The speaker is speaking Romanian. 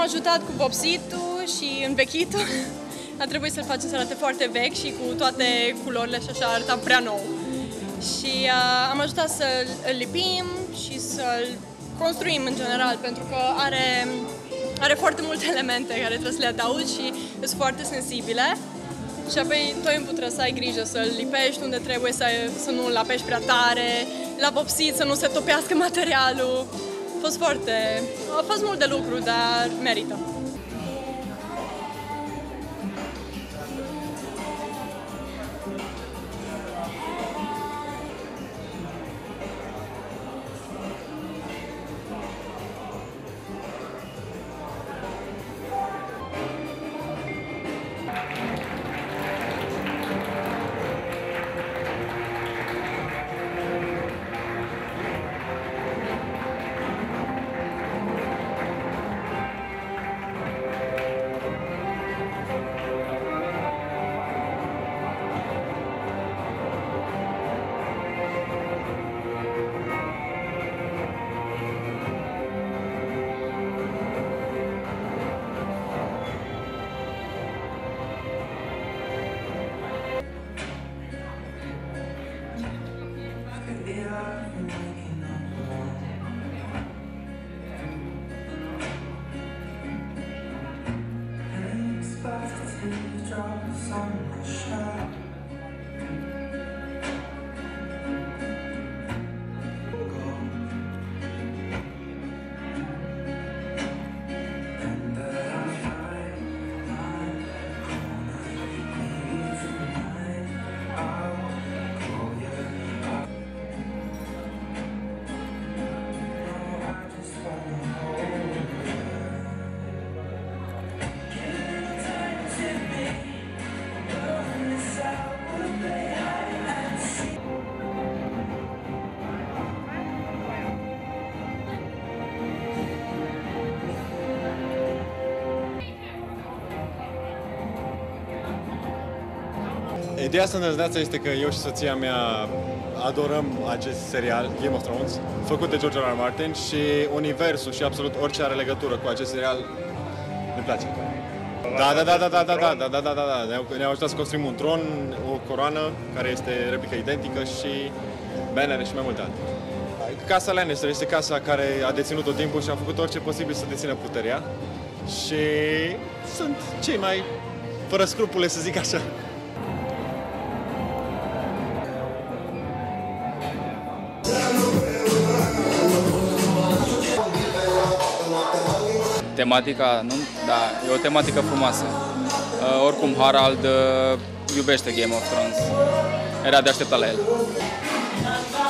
ajutat cu vopsitul și învechitul. A trebuit să-l facem să arate foarte vechi și cu toate culorile și așa arăta prea nou. Și am ajutat să-l lipim și să-l construim în general, pentru că are foarte multe elemente care trebuie să le adaugi și sunt foarte sensibile. Și apoi tot timpul trebuie să ai grijă să-l lipești unde trebuie, să nu-l apeși prea tare, la vopsit să nu se topească materialul. A fost mult de lucru, dar merită. Ideea asta îndrăzneață este că eu și soția mea adorăm acest serial, Game of Thrones, făcut de George R.R. Martin, și universul și absolut orice are legătură cu acest serial ne place. Da. Ne-au ajutat să construim un tron, o coroană care este replică identică și bannere și mai multe alte. Casa Lannister este casa care a deținut tot timpul și a făcut orice posibil să dețină puterea și sunt cei mai fără scrupule, să zic așa. Tematica, nu? Da, e o tematică frumoasă. Oricum, Harald iubește Game of Thrones. Era de așteptat la el.